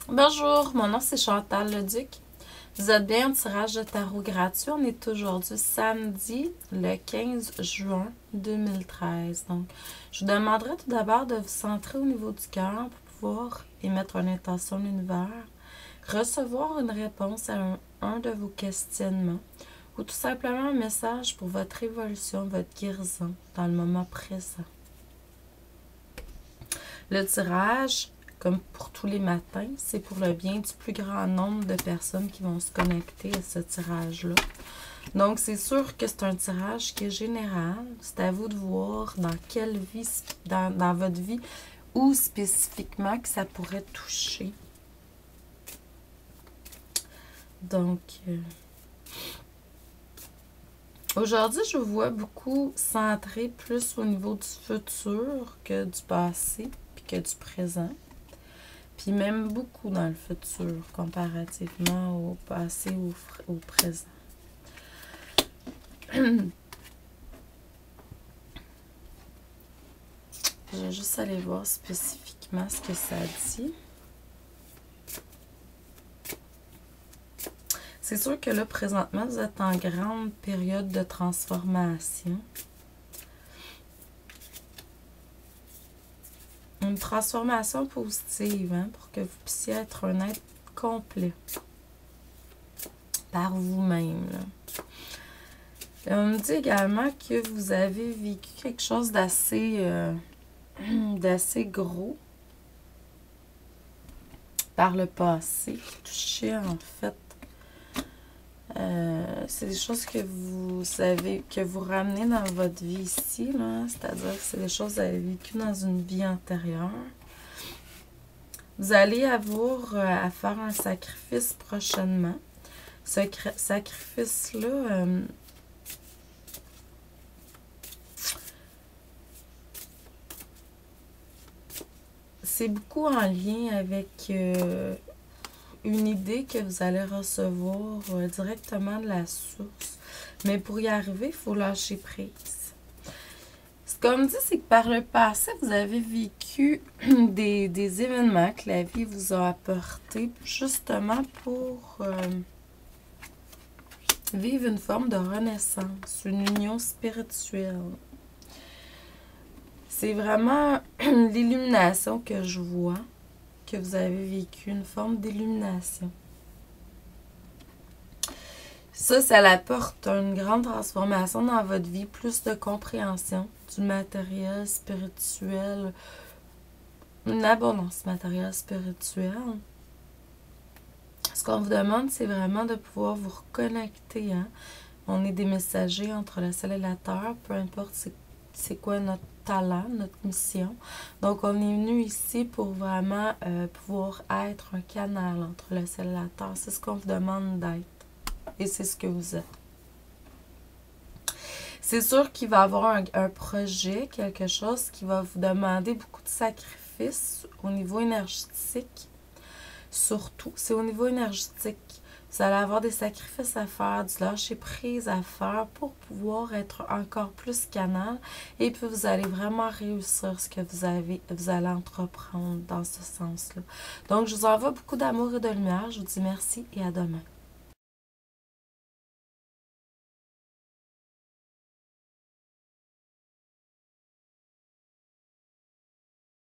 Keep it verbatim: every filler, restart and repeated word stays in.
Bonjour, mon nom c'est Chantal Leduc. Vous êtes bien au tirage de tarot gratuit. On est aujourd'hui samedi le quinze juin deux mille treize. Donc, je vous demanderai tout d'abord de vous centrer au niveau du cœur pour pouvoir émettre une intention à l'univers, recevoir une réponse à un, un de vos questionnements ou tout simplement un message pour votre évolution, votre guérison dans le moment présent. Le tirage, comme pour tous les matins, c'est pour le bien du plus grand nombre de personnes qui vont se connecter à ce tirage-là. Donc, c'est sûr que c'est un tirage qui est général. C'est à vous de voir dans quelle vie, dans, dans votre vie, où spécifiquement que ça pourrait toucher. Donc, euh, aujourd'hui, je vous vois beaucoup centré plus au niveau du futur que du passé, puis que du présent. Puis même beaucoup dans le futur, comparativement au passé ou au, au présent. Je vais juste aller voir spécifiquement ce que ça dit. C'est sûr que là, présentement, vous êtes en grande période de transformation. Une transformation positive, hein, pour que vous puissiez être un être complet par vous-même. On me dit également que vous avez vécu quelque chose d'assez euh, d'assez gros par le passé, qui touchait en fait. Euh, c'est des choses que vous savez, que vous ramenez dans votre vie ici, c'est-à-dire que c'est des choses que vous avez vécues dans une vie antérieure. Vous allez avoir euh, à faire un sacrifice prochainement. Ce sacrifice-là, euh, c'est beaucoup en lien avec euh, une idée que vous allez recevoir euh, directement de la source. Mais pour y arriver, il faut lâcher prise. Ce qu'on me dit, c'est que par le passé, vous avez vécu des, des événements que la vie vous a apportés justement pour euh, vivre une forme de renaissance, une union spirituelle. C'est vraiment l'illumination que je vois, que vous avez vécu, une forme d'illumination. Ça, ça apporte une grande transformation dans votre vie, plus de compréhension du matériel spirituel, une abondance matérielle spirituelle. Ce qu'on vous demande, c'est vraiment de pouvoir vous reconnecter. Hein? On est des messagers entre le ciel et la terre, peu importe c'est quoi notre talent, notre mission. Donc, on est venu ici pour vraiment euh, pouvoir être un canal entre le ciel et la terre. C'est ce qu'on vous demande d'être. Et c'est ce que vous êtes. C'est sûr qu'il va y avoir un, un projet, quelque chose qui va vous demander beaucoup de sacrifices au niveau énergétique. Surtout, c'est au niveau énergétique. Vous allez avoir des sacrifices à faire, du lâcher prise à faire pour pouvoir être encore plus canal. Et puis, vous allez vraiment réussir ce que vous, avez, vous allez entreprendre dans ce sens-là. Donc, je vous envoie beaucoup d'amour et de lumière. Je vous dis merci et à demain.